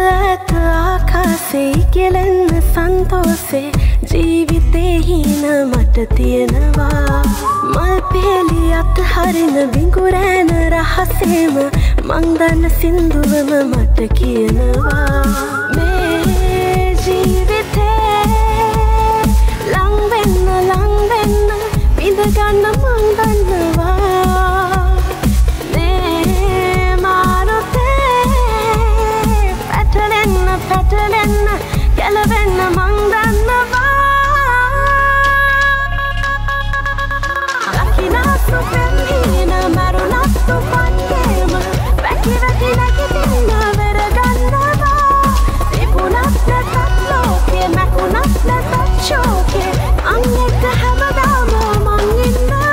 ඇත ආකාසේ කෙලෙන්න සන්තෝසේ ජීවිතේ හින මට තියෙනවා මල් පෙළි අතහරින බිඟුරෑන රහසේම මං දන්න සින්දුවම මට කියනවා මේ ජීවිතේ ලං වෙන්න විඳ ගන්න මං දන්නවා මේ මාරුතේ පැටලෙන්න ගැලවෙන්න මං දන්නවා ලකිනාසු පෙන්හින මරුණත්තු පන්ගේම වැකි නැගිටින්න වෙරගන්නවා තිබුණත් නැතත් ලෝකේ මැකුණත් නැතත් ශෝකේ අන් එක්ක හැමදාම මං ඉන්නවා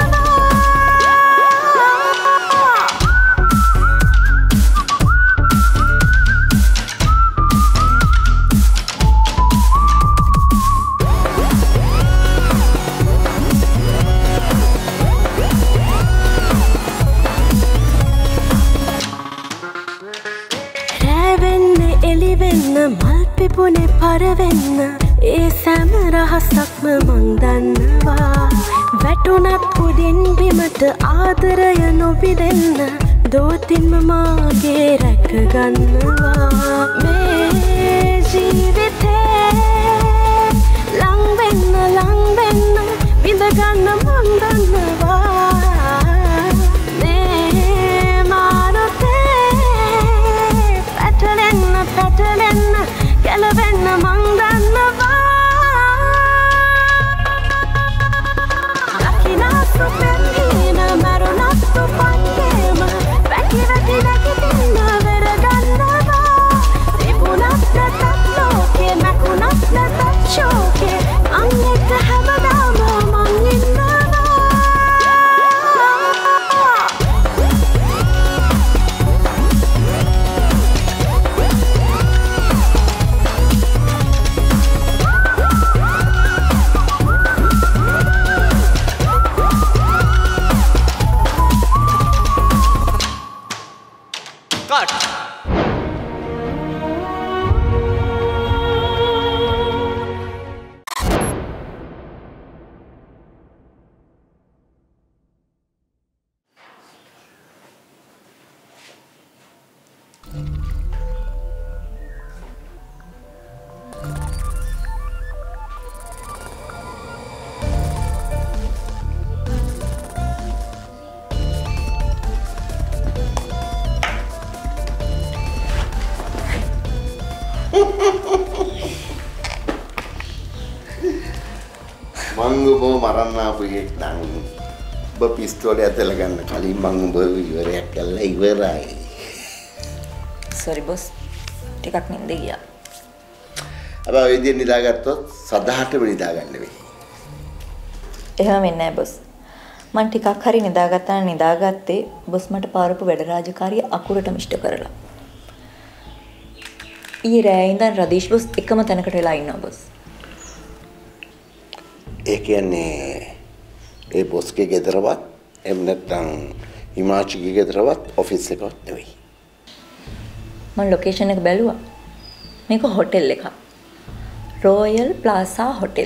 මල් පිපුනේ පරවෙන්න ඒ සෑම රහසක්ම මං දන්නවා වැටුණත් උඩින් බිමට ආදරය නොබිදෙන්න දෝතින්ම මාගේ රැක ගන්නවා මේ ජීවිතේ ලං වෙන්න විඳ ගන්න මං දන්නවා මේ මාරුතේ පැටලෙන්න ගැලවෙන්න මං දන්නවා ලකිනාසු පෙන්හින මරුණත්තු පන්ගේම වැකි නැගිටින්න වෙරගන්නවා තිබුණත් නැතත් ලෝකේ මැකුණත් නැතත් ශෝකේ අන් එක්ක හැමදාම මං ඉන්නවා මංගුම මරන්න ආපු එකක් නම් ඔබ පිස්තෝලේ අතල ගන්න කලින් මං ඔබ ඉවරයක් කළා ඉවරයි. Sorry boss. ටිකක් නින්ද ගියා. අබ ඔය විදිහට නිදාගත්තොත් සදාටම නිදා ගන්න වෙයි. එහෙම වෙන්නේ නැහැ බොස්. මං ටිකක් හරි නිදාගත්තා නම් නිදාගත්තේ බොස් මට පාරපු වැඩ රාජකාරිය අකුරටම ඉෂ්ට කරලා. ඊයේ රෑ ඉඳන් රදීෂ් බොස් එකම තැනකට වෙලා ඉන්නවා බොස්. ඒ කියන්නේ ඒ බොස්ගේ ගෙදරවත් එහෙම නැත්නම් හිමාචිගේ ගෙදරවත් ඔෆිස් එකවත් නෙවෙයි. මම ලොකේෂන් එක බැලුවා. මේක හොටෙල් එකක්. Royal Plaza hotel.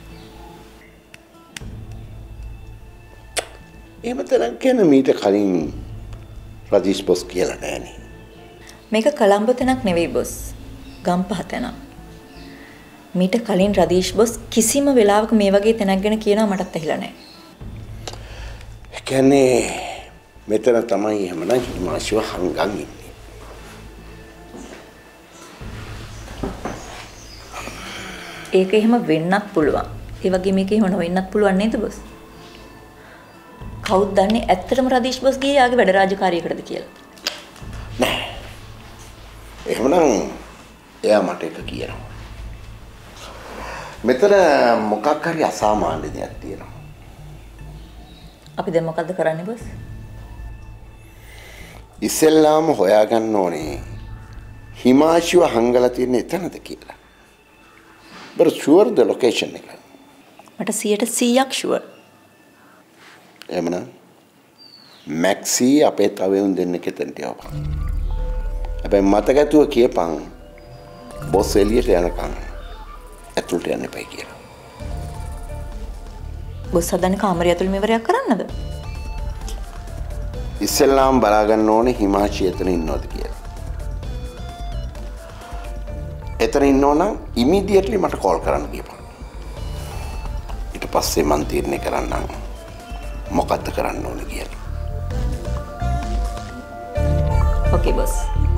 එහෙම තරම් කියන මීට කලින් රදීෂ් බොස් කියලා නෑනේ. මේක කොළඹ තැනක් නෙවෙයි බොස්. ගම්පහ තැනක්. මීට කලින් රදීෂ් බොස් කිසිම වෙලාවක මේ වගේ තැනක් ගැන කියනවා මටත් ඇහිලා නැහැ. ඒ කියන්නේ මෙතන තමයි එහෙමනම් හිමාශිව හංගන් ඉන්නේ. ඒක එහෙම වෙන්නත් පුළුවන්. ඒ වගේ මේක එහෙම නොවෙන්නත් පුළුවන් නේද බොස්? කවුද දන්නේ ඇත්තටම රදීෂ් බොස් ගියේ යාගේ වැඩ රාජකාරියකටද කියලා? නෑ. එහෙමනම් එයා මට එක කියනවා. මෙතන මොකක් හරි අසාමාන්‍ය දෙයක් තියෙනවා. අපි දැන් මොකද්ද කරන්නේ බොස්? ඉස්සෙල්ලාම හොයාගන්න ඕනේ හිමාශිව හංගලා තියෙන එතනද කියලා. But sure the location එක. මට 100% sure. එමනම් මැක්සි අපේ තව උන් දෙන්නෙක් එතනට යවපන්. හැබැයි මතකතුව කියපන් බොස් එළියට යනකම් ඇතුළට යන්න එපයි කියලා. බොස් හදන්නේ කාමරය ඇතුළේ මෙවරයක් කරන්නද? ඉස්සෙල්ලාම බලාගන්න ඕනේ හිමාචි එතන ඉන්නවද කියලා. එතන ඉන්නවනම් ඉමීඩියට්ලි මට කෝල් කරන්න කියපන්. ඊට පස්සේ මන් තීරණය කරන්නම් මොකද්ද කරන්න ඕනේ කියලා. ඕකේ බොස්.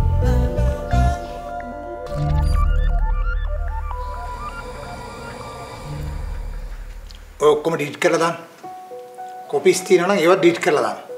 ඔක්කොම ඩිලීට් කරලා දාන්න. කොපිස් තියෙනවා නම් ඒවත් ඩිලීට් කරලා දාන්න.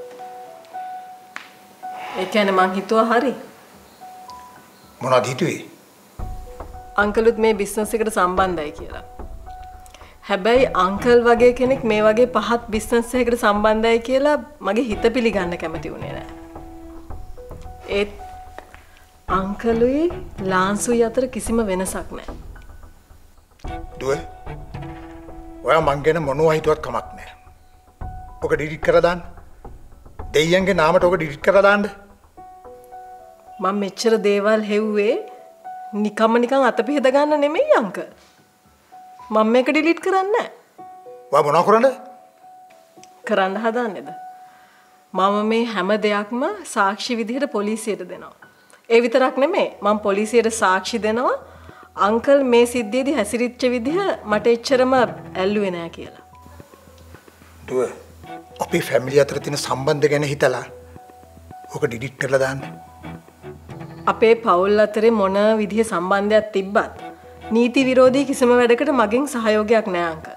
ඒ කියන්නේ මං හිතුවා හරි. මොනවද හිතුවේ? අංකලුත් මේ බිස්නස් එකට සම්බන්ධයි කියලා. හැබැයි අංකල් වගේ කෙනෙක් මේ වගේ පහත් බිස්නස් එකකට සම්බන්ධයි කියලා මගේ හිත පිළිගන්න කැමති වුණේ නැහැ. ඒත් අංකලුයි ලාන්සුයි අතර කිසිම වෙනසක් නැහැ. දුව ඔයා මං ගැන මොනවා හිතුවත් කමක් නැහැ. ඔක ඩිලීට් කරලා දාන්න. දෙයියන්ගේ නාමයට ඔක ඩිලීට් කරලා දාන්න. මම මෙච්චර දේවල් හෙව්වේ නිකන් අතපිහද ගන්න නෙමෙයි අංකල්. මම මේක ඩිලීට් කරන්නේ නැහැ. ඔයා මොනවා කරන්නද? කරන්න හදන්නේද? මම මේ හැම දෙයක්ම සාක්ෂි විදිහට පොලිසියට දෙනවා. ඒ විතරක් නෙමෙයි මම පොලිසියට සාක්ෂි දෙනවා අංකල් මේ සිද්ධියේදී හැසිරිච්ච විදිහ මට එච්චරම ඇල්ලුවේ නෑ කියලා. දුව අපේ ෆැමිලි අතර තියෙන සම්බන්ධ ගැන හිතලා ඔක ඩිලීට් කරලා දාන්න. අපේ පවුල් අතරේ මොන විදිහේ සම්බන්ධයක් තිබ්බත් නීති විරෝධී කිසිම වැඩකට මගෙන් සහයෝගයක් නෑ අංකල්.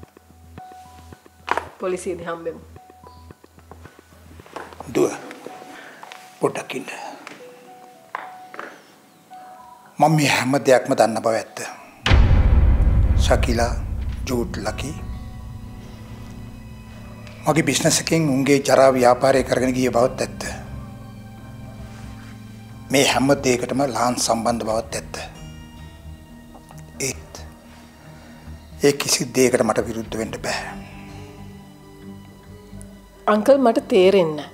පොලිසියේදී හම්බෙමු. දුව පොඩ්ඩක් ඉන්න. මම මේ හැම දෙයක්ම දන්න බව ඇත්ත. ශකිලා ජූඩ් ලකි මගේ බිස්නස් එකෙන් උන්ගේ ජරා ව්‍යාපාරය කරගෙන ගිය බවත් ඇත්ත. මේ හැම දෙයකටම ලාන් සම්බන්ධ බවත් ඇත්ත. ඒ කිසි දෙයකට මට විරුද්ධ වෙන්න බෑ. අංකල් මට තේරෙන්නේ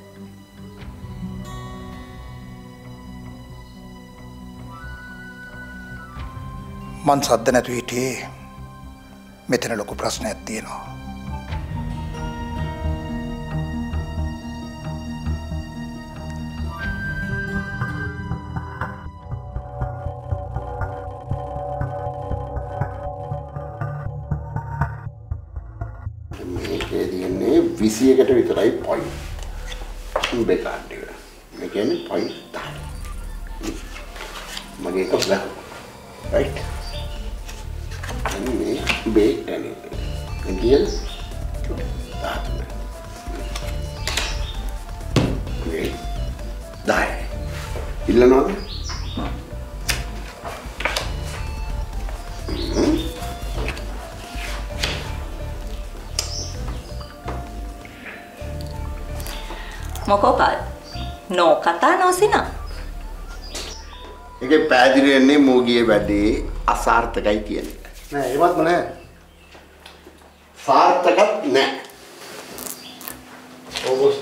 මං සද්ද නැතුව හිටියේ මෙතන ලොකු ප්‍රශ්නයක් තියෙනවා. මේකේ තියෙන්නේ 21කට විතරයි පොයින්ට්. උඹේ කාඩ් එක. මේ කියන්නේ පොයින්ට් 10. මගේ එක බ්ලැක්. right? මේ බේක් එන්නේ. එන්ගියල්. තාත්. මේ 10. ඉල්ලනවද? මොකෝකල් නෝ කතා නොසිනා. ඒකේ පැහැදිලි වෙන්නේ මෝගියේ වැඩේ අසාර්ථකයි කියන එක. නෑ ඒවත් නෑ. සාර්ථකත් නෑ. ඔව්.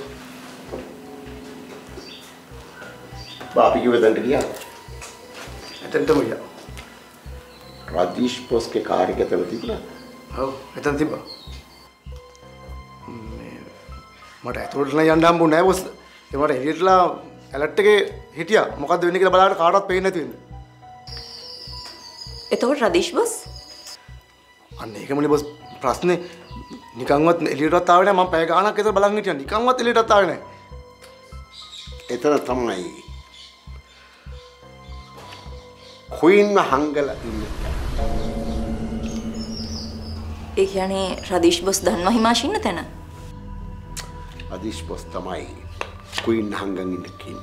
බාපි කිව්ව දන්ට ගියා. එතනටම ගියා. රාජීෂ් පොස්ගේ කාර් එක එතන තිබුණා. ඔව් එතන තිබ්බා. මට ඇතුළට යන්න හම්බුනේ නෑ බොස්. ඒ මට එළියටලා ඇලර්ට් එකේ හිටියා. මොකද්ද වෙන්නේ කියලා බලන්න කාටවත් පේන්නේ නැති වෙන්නේ. එතකොට රදීෂ් බොස් අන්න ඒකමනේ බොස් ප්‍රශ්නේ. නිකන්වත් එළියටවත් ආවේ නෑ. මම පැය ගාණක් විතර බලන් හිටියා. නිකන්වත් එළියටවත් ආවේ නෑ. එතන තමයි ක්වීන් හංගලා ඉන්නේ. ඒ කියන්නේ රදීෂ් බොස් දන්නවා හිමාෂි ඉන්න තැන. රදීෂ් බොස් තමයි ක්වීන් හංගන් ඉන්න කෙනෙක්.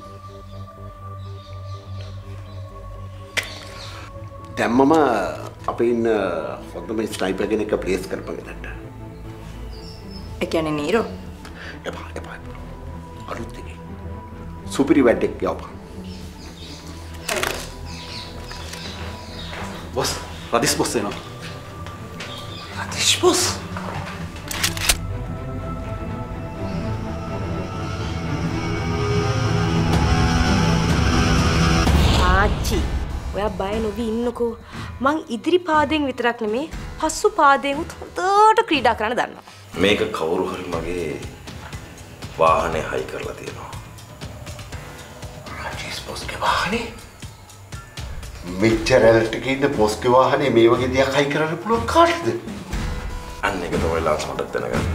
දැම්මම අපේ ඉන්න හොඳම ස්නයිපර් කෙනෙක් ප්ලේස් කරපන් එතනට. ඒ කියන්නේ නීරෝ. එපා. අලුත් එකේ. සුපිරි වැඩක් යවපන්. බොස් රදීෂ් බොස් එනවා. රදීෂ් බොස් ආච්චි ඔයා ඔයා බය නොවි ඉන්නකෝ. මං ඉදිරි පාදයෙන් විතරක් නෙමේ පසු පාදයෙන් හොඳට ක්‍රීඩා කරන්න දන්නවා. මේක කවුරු හරි මගේ වාහනේ හයි කරලා තියෙනවා. රජීස් බොස්ගේ වාහනේ? මෙච්චරලට ගින්න බොස්ගේ වාහනේ මේ වගේ දෙයක් හයි කරන්න පුළුවන් කාටද? අන්න ඒක තමයි ලාස් මට දැනගන්න.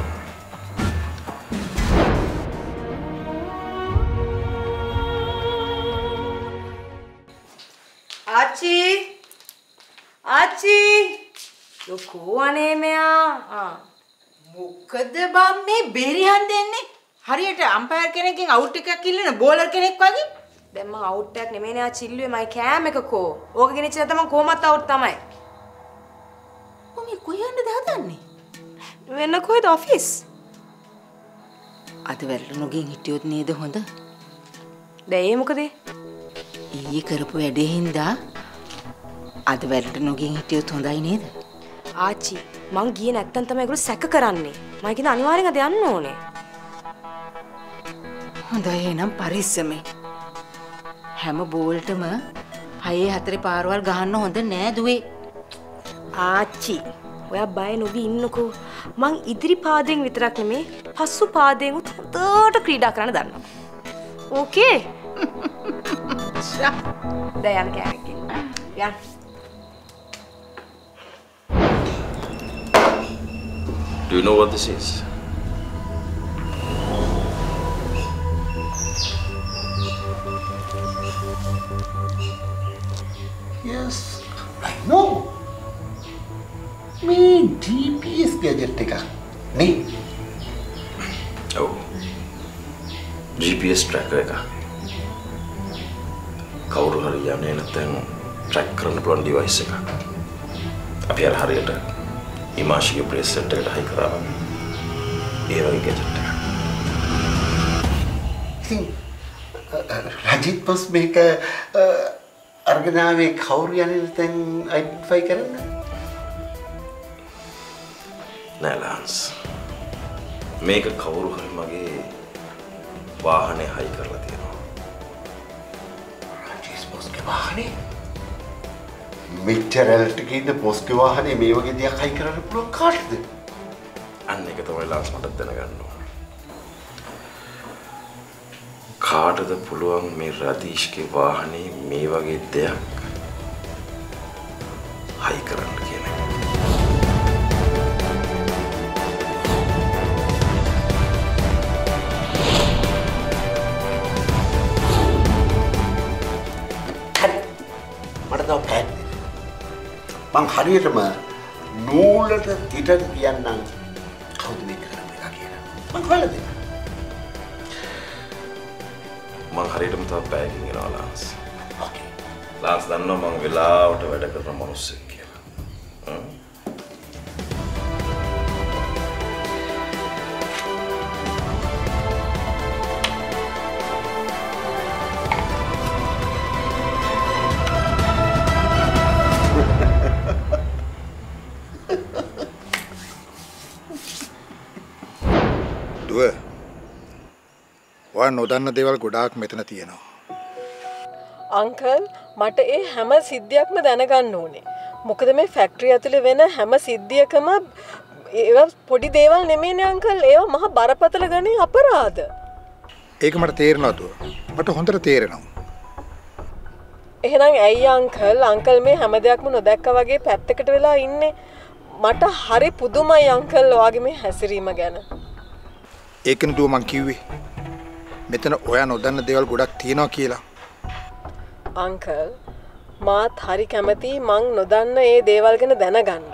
ආච්චි ලොකෝ අනේ මෙයා මොකද බම් මේ බෙරිහන් දෙන්නේ හරියට අම්පයර් කෙනකින් අවුට් එකක් ඉල්ලන බෝලර් කෙනෙක් වගේ දැන් මං අවුට් එකක් නෙමෙයි නේ ආච්චි ඉල්ලුවේ මයි කෑම එකකෝ ඕක ගෙනිච්ච නැත්නම් මං කොහොමත් අවුට් තමයි කොහේ කොහෙන්ද හදන්නේ වෙන කොහෙද ඔෆිස් අද වැරළ නොගින් හිටියොත් නේද හොඳ දැන් ඒ මොකද ඊයේ කරපු වැඩේ හින්දා අද වැරළ නොගින් හිටියොත් හොඳයි නේද ආච්චි මං ගියේ නැත්තම් තමයි ඒගොල්ලෝ සැක කරන්නේ මම කියන අනිවාර්යෙන් අද යන්න ඕනේ හොඳයි එහෙනම් පරිස්සමෙන් හැම බෝල්ටම 6-4 පාරවල් ගහන්න හොඳ නෑ දුවේ ආච්චි ඔයා බය නොවි ඉන්නකෝ මං ඉදිරි පාදයෙන් විතරක් නෙමේ පසු පාදයෙන් හොඳට ක්‍රීඩා කරන්න දන්නවා ඕකේ දැන් යන්න කෑමක් යන්න Do you know what this is? Yes, I know. Me GPS gadget එකක් නේ. Oh. GPS tracker එක. කවුරු හරි යන්නේ නැත්නම් track කරන්න පුළුවන් device එක. අපි අර හරියට ඉමාෂිගේ බ්‍රේස්ලට් එකට හයි කරා වගේ. ඒ වගේ ගැජට් එකක්. ඉතින් රජිත් බොස් මේක අර්ගනාවේ කවුරු යන්නේ නැත්නම් අයිඩෙන්ටිෆයි කරන්න? නෑ ලාන්ස්. මේක කවුරු හරි මගේ වාහනේ හයි කරලා තියෙනවා. රජිත් බොස්ගේ වාහනේ? මෙච්චරලට ගින්න බොස්ගේ වාහනේ මේ වගේ දෙයක් හයි කරන්න පුළුවන් කාටද? අන්න ඒක තමයි ලාස් මට දැනගන්න ඕන. කාටද පුළුවන් මේ රදීෂ්ගේ වාහනේ මේ වගේ දෙයක් හයි කරන්න කියන එක? මට තව පැයක් මං හරියටම නූලට තිතට කියන්නම් කවුද මේක කරපු එක කියලා. මං හොයලා දෙන්න. මං හරියටම තව පැයකින් එනවා ලාන්ස්. ඕකේ. ලාන්ස් දන්නවා මං වෙලාවට වැඩ කරන මිනිස්සෙක් කියලා. ඔයා නොදන්න දේවල් ගොඩාක් මෙතන තියෙනවා. අංකල් මට ඒ හැම සිද්ධියක්ම දැනගන්න ඕනේ. මොකද මේ ෆැක්ටරි ඇතුලේ වෙන හැම සිද්ධියකම ඒවා පොඩි දේවල් නෙමෙයිනේ අංකල්. ඒවා මහා බරපතල ගණන් අපරාධ. ඒක මට තේරෙනවා දුව. මට හොඳට තේරෙනවා. එහෙනම් ඇයි අංකල් මේ හැම දෙයක්ම නොදැක්කා වගේ පැත්තකට වෙලා ඉන්නේ? මට හරි පුදුමයි අංකල් ඔයාගේ මේ හැසිරීම ගැන. ඒකනේ දුව මං කිව්වේ. මෙතන ඔයා නොදන්න දේවල් ගොඩක් තියෙනවා කියලා. අංකල් මාත් හරි කැමතියි මං නොදන්න ඒ දේවල් ගැන දැනගන්න.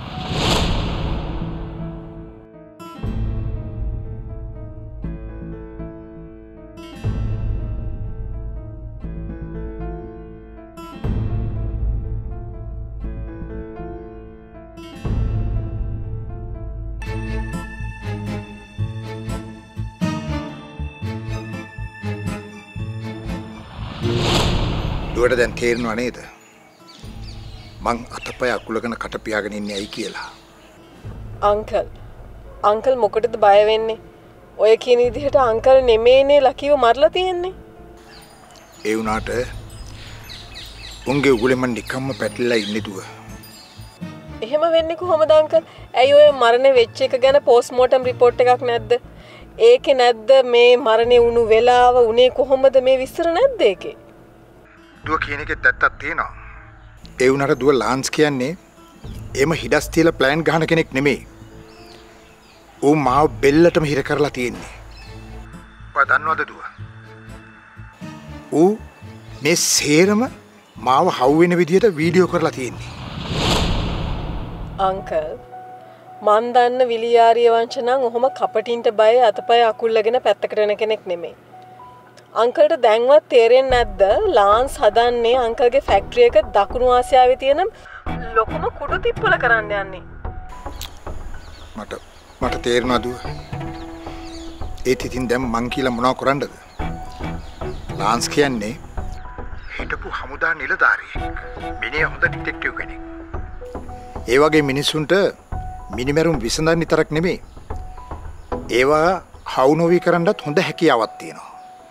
දුවට දැන් තේරෙනව නේද? මං අතපය අකුලගෙන කට පියාගෙන ඉන්නේ ඇයි කියලා. අංකල් මොකටද බය වෙන්නේ? ඔය කියන විදිහට අංකල් නෙමෙයිනේ ලකීව මරලා තියෙන්නේ. ඒ වුණාට උන්ගේ උගුලේ මන් නිකම්ම පැටලලා ඉන්නේ දුව. එහෙම වෙන්නේ කොහොමද අංකල්? ඇයි ඔය මරණය වෙච්ච එක ගැන පෝස්ට්මෝටම් රිපෝට් එකක් නැද්ද? ඒකේ නැද්ද මේ මරණය වුණු වෙලාව උනේ කොහොමද මේ විස්තර නැද්ද ඒකේ? දුව කියන එකෙත් ඇත්තක් තියෙනවා. ඒ වුණාට දුව ලාන්ස් කියන්නේ එම හිඩස් තියලා ප්ලෑන් ගහන කෙනෙක් නෙමෙයි. ඌ මාව බෙල්ලටම හිර කරලා තියෙන්නේ. ඔය දන්නවද දුව? ඌ මේ සේරම මාව හවු වෙන විදියට වීඩියෝ කරලා තියෙන්නේ. අංකල් මන් දන්න විලියාරිය වංශ නම් ඔහොම කපටින්ට බය අතපය අකුල්ලගෙන පැත්තකට යන කෙනෙක් නෙමෙයි. අංකල්ට දැන්වත් තේරෙන්නේ නැද්ද ලාන්ස් හදන්නේ අංකල්ගේ ෆැක්ටරි එක දකුණු ආසියාවේ තියෙන ලොකුම කුඩු තිප්පල කරන්න යන්නේ. මට තේරෙනවා දුව. ඒත් ඉතින් දැන් මං කියලා මොනව කරන්නද? ලාන්ස් කියන්නේ හිටපු හමුදා නිලධාරියෙක්. මිනිහ හොඳ ඩිටෙක්ටිව් කෙනෙක්. ඒ වගේ මිනිස්සුන්ට මිනිමරුම් විසඳන්න විතරක් නෙමෙයි. ඒවා හවු නොවි කරන්නත් හොඳ හැකියාවක් තියෙනවා.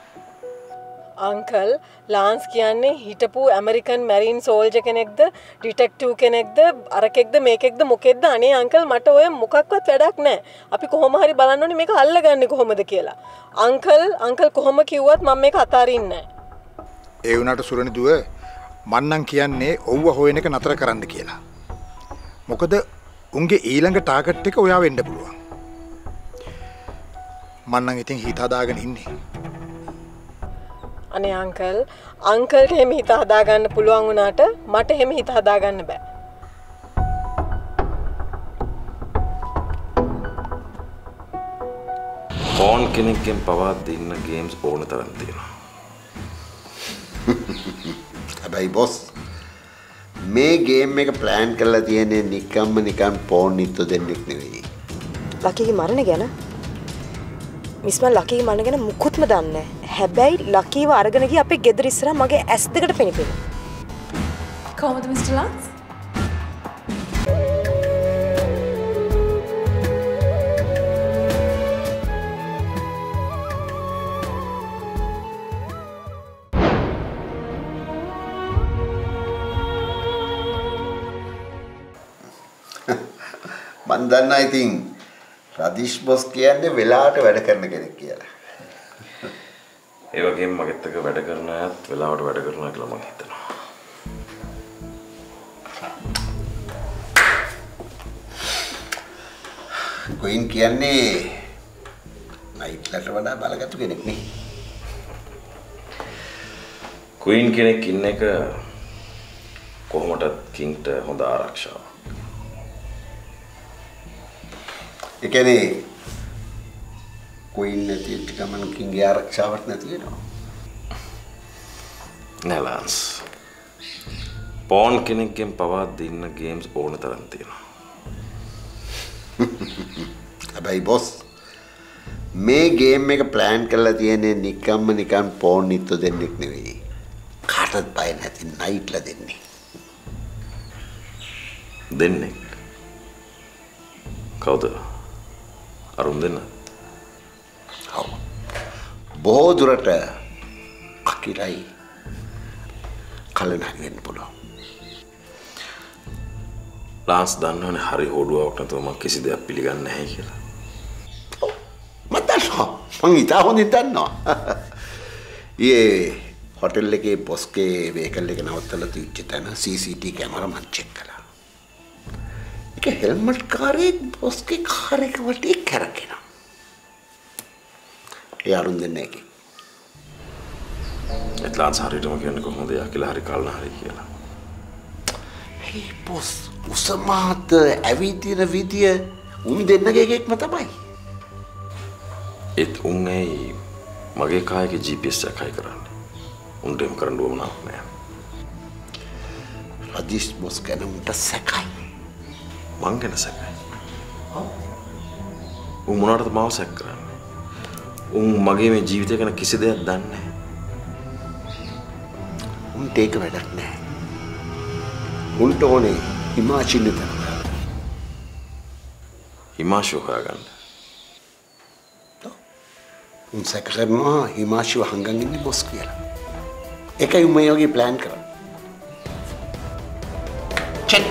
අංකල් ලාන්ස් කියන්නේ හිටපු ඇමරිකන් මැරීන් සෝල්ජර් කෙනෙක්ද ඩිටෙක්ටිව් කෙනෙක්ද අරකෙක්ද මේකෙක්ද මොකෙක්ද අනේ අංකල් මට ඔය මොකක්වත් වැඩක් නැහැ. අපි කොහොම හරි බලන්න ඕනේ මේක අල්ලගන්නේ කොහොමද කියලා. අංකල් කොහොම කිව්වත් මම මේක අතාරින්නේ නැහැ. ඒ වුණාට සුරණි දුව මන්නම් කියන්නේ ඔව්ව හොයන එක නතර කරන්න කියලා. මොකද උන්ගේ ඊළඟ ටාගට් එක ඔයා වෙන්න පුළුවන්. මන්නම් ඉතින් හිත හදාගෙන ඉන්නේ. අනේ අංකල්ට එහෙම හිත හදාගන්න පුළුවන් වුණාට මට එහෙම හිත හදාගන්න බෑ. ඕන් කෙනෙක්ගෙන් පවා දෙන්න ගේම්ස් ඕන තරම් තියෙනවා. හැබැයි බොස් මේ ගේම් එක ප්ලෑන් කරලා තියෙන්නේ නිකන් පෝන් නිත්තු දෙන්නෙක් නෙවෙයි. ලකීගේ මරණ ගැන මිස්ම ලකීගේ මරණ ගැන මුකුත්ම දන්නේ නැහැ. හැබැයි ලකීව අරගෙන ගිය අපේ ගෙදර ඉස්සරහා මගේ ඇස් දෙකට පෙනිපෙන. කොහොමද මිස්ටර් ලාන්ස්? මන් දන්නා ඉතින් රදීෂ් බොස් කියන්නේ වෙලාවට වැඩ කරන කෙනෙක් කියලා. ඒ වගේම මගෙත් එක්ක වැඩ කරන අයත් වෙලාවට වැඩ කරනවා කියලා මම හිතනවා. කොයින් කියන්නේ නයිට්ලට වඩා බලගත්තු කෙනෙක් නේ. ක්වීන් කෙනෙක් ඉන්න එක කොහොමදත් කින්ග්ට හොඳ ආරක්ෂාවක්. ඒ කියන්නේ කොයින් නැති ගමන් කින්ගේ ආරක්ෂාවක් නැති වෙනවා. නෑ ලාන්ස්. පෝන් කෙනෙක්ගෙන් පවා දෙන්න ගේම්ස් ඕන තරම් තියෙනවා. හැබැයි බොස් මේ ගේම් එක ප්ලෑන් කරලා තියෙන්නේ නිකන් පෝන් නිත්තු දෙන්නෙක් නෙවෙයි. කාටවත් බය නැති නයිට්ලා දෙන්නේ. දෙන්නේ. කවුද? අරුන් දෙන්න. ඔව්. බොහෝ දුරට අකිරයි කලනා වෙන්න පුළුවන්. ලාන්ස් දන්නවනේ හරි හොඩුවක් නැතුව මම කිසි දෙයක් පිළිගන්නේ නැහැ කියලා. ඔව්. මම දන්නවා. මං ඉතා හොඳින් දන්නවා. ඊයේ හොටෙල් එකේ බොස්ගේ වේකල් එක නවත්තලා තියච්ච තැන CCTV කැමරා මං චෙක් කළා. ඒක හෙල්මට් කාරේ බොස්ගේ කාර් එක වටේ කරකිනවා. ඒ අරුන් දෙන්නේ එකේ. ලාන්ස් හරියටම කියන්නේ කොහොමද යා කියලා හරි කල්න හරි කියලා. ඒ බොස් උසමාත ඇවිදින විදිය උන් දෙන්නගේ එකක්ම තමයි. ඒත් උන් ඇයි මගේ කායගේ GPS එක හයි කරන්නේ. උන්ට එම් කරන්න ඕනක් නෑ. රජිස් බොස් ගැන උන්ට සැකයි. මං ගැන සැකයි. උන් මොනවටද මාව සැක කරන්නේ? උන් මගේ මේ ජීවිතය ගැන කිසි දෙයක් දන්නේ නැහැ. උන්ට ඒක වැඩක් නැහැ. උන්ට ඕනේ හිමාචින්න තරගා. හිමාශෝ හොයාගන්න. උන් සැක කරනවා හිමාශිව හංගන් ඉන්නේ බොස් කියලා. ඒකයි උන් මේ වගේ ප්ලෑන් කරන්නේ. check.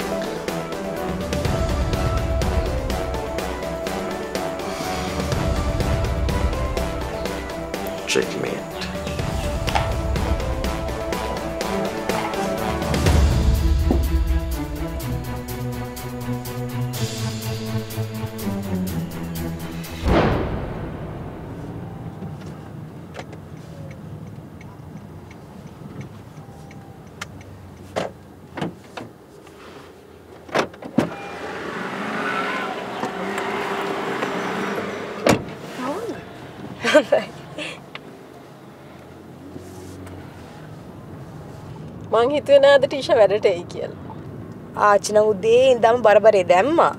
Checkmate. මං හිතුවේ නෑද ටීෂා වැඩට එයි කියලා. ආච්චි නම් උදේ ඉඳන් බරබරේ දැම්මා.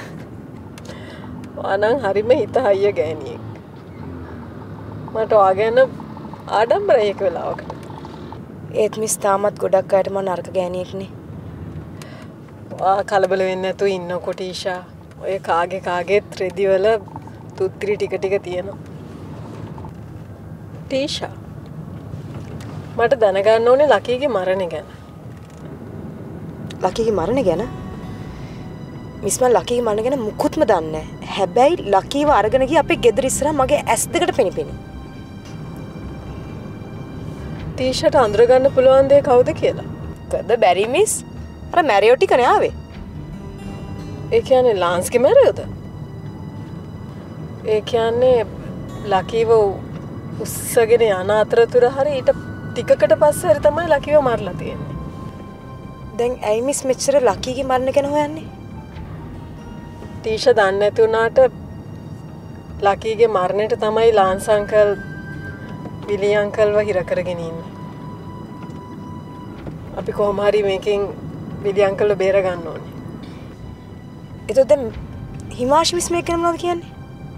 ආනං හරිම හිත හයිය ගෑණියෙක්. මට ඔයාගෙන ආඩම්බරයි එක වෙලාවකට. ඒත් මිස් තාමත් ගොඩක් අයට මම නරක ගෑණියෙක්නේ. වා කලබල වෙන්නේ නැතුව ඉන්නකො ටීෂා. ඔය කාගේත් රෙදි වල තුත්‍රි ටික ටික තියෙනවා. ටීෂා මට දැනගන්න ඕනේ ලකීගේ මරණය ගැන. ලකීගේ මරණය ගැන? මිස් මම ලකීගේ මරණය ගැන මුකුත්ම දන්නේ නැහැ. හැබැයි ලකීව අරගෙන ගිය අපේ ගෙදර ඉස්සරහ මගේ ඇස් දෙකට පෙනිපෙනි. ටීෂාට අඳුරගන්න පුළුවන් දේ කවුද කියලා? කවද බැරි මිස්? අර මැරියෝ ටිකනේ ආවේ. ඒ කියන්නේ ලාන්ස්ගේ මැරියෝද? ඒ කියන්නේ ලකීව උස්සගෙන යන අතරතුර හරි ඊට ටිකකට පස්සේ හරි තමයි ලකීව මරලා තියෙන්නේ. දැන් ඇයි මිස් මෙච්චර ලකීගේ මරණ ගැන හොයන්නේ? ටීෂා දන්නේ නැති වුණාට ලකීගේ මරණයට තමයි ලාන්ස් අංකල් විලි අංකල්ව හිර කරගෙන ඉන්නේ. අපි කොහොම හරි මේකෙන් විලි අංකල්ව බේර ගන්න ඕනේ. එතකොට දැන් හිමාෂි මිස් මේක ගැන මොනවද කියන්නේ?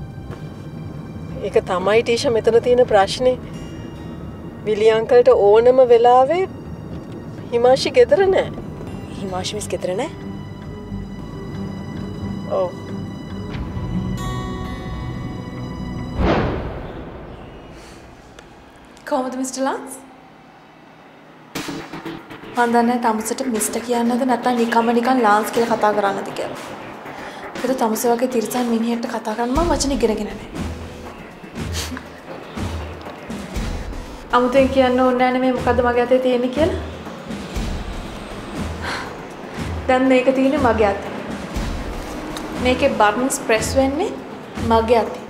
ඒක තමයි ටීෂා මෙතන තියෙන ප්‍රශ්නේ. විලි අංකල්ට ඕනම වෙලාවේ හිමාෂි ගෙදර නෑ. හිමාෂි මිස් ගෙදර නෑ? ඔව්. කොහොමද මිස්ටර් ලාන්ස්? මන් දන්නේ තමුසට මිස්ටර් කියන්නද නැත්නම් නිකන් ලාන්ස් කියලා කතා කරන්නද කියලා. ඒක තමුස වගේ තිරසන් මිනිහෙක්ට කතා කරන්න මම වචන ඉගෙනගෙන නැහැ. අමුතෙන් කියන්න ඕනේ නැහැ මේ මොකද්ද මගේ අතේ තියෙන්නේ කියලා. දැන් මේක තියෙන්නේ මගේ අතේ. මේකේ බටන්ස් ප්‍රෙස් වෙන්නේ මගේ අතේ.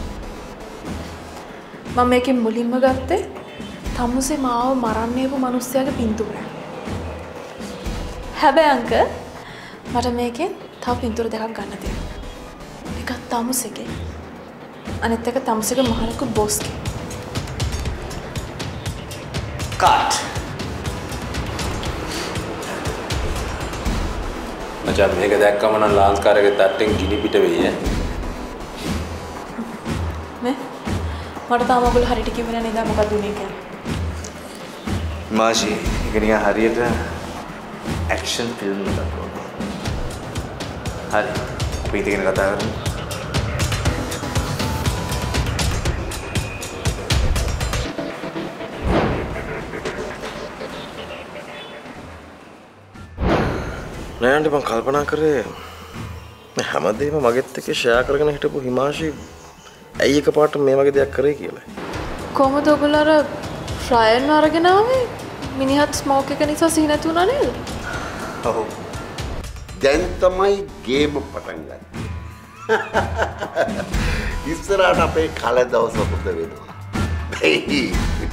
මම මේකෙන් මුලින්ම ගත්තේ තමුසේ මාව මරන්නේපු මිනිස්සයාගේ පින්තූරය. හැබැයි අංක මට මේකෙන් තව පින්තූර දෙකක් ගන්න තියෙනවා. එකක් තමුසේගේ අනිත් එක තමුසේගේ මහලොකු බොස්ගේ. Cut. මචං මේක දැක්කම නම් ලාන්ස් කාර්යයේ තට්ටෙන් ගිනි පිට වෙයි ඈ. මේ මට තාම ඔයගොල්ලෝ හරියට කිව්වේ නැහැ නේද මොකක්ද උනේ කියලා. මාෂි ඒක නිකන් හරියට ඇක්ෂන් ෆිල්ම් එකක් වගේ. හරි අපි ඉතින් කතා කරමු. නෑන්ඩි මං කල්පනා කරේ මේ හැමදේම මගෙත් එක්ක ෂෙයා කරගෙන හිටපු හිමාෂි ඇයි එකපාරට මේ වගේ දෙයක් කරේ කියලා. කොහොමද ඔයගොල්ලෝ අර ෆ්‍රයර්න් අරගෙන ආවේ? මිනිහත් ස්මෝක් එක නිසා සිහි නැති වුණා නේද? ඔව්. දැන් තමයි ගේම පටන් ගන්නේ. ඉස්සරහට අපේ කල දවස හොඳ වෙනවා.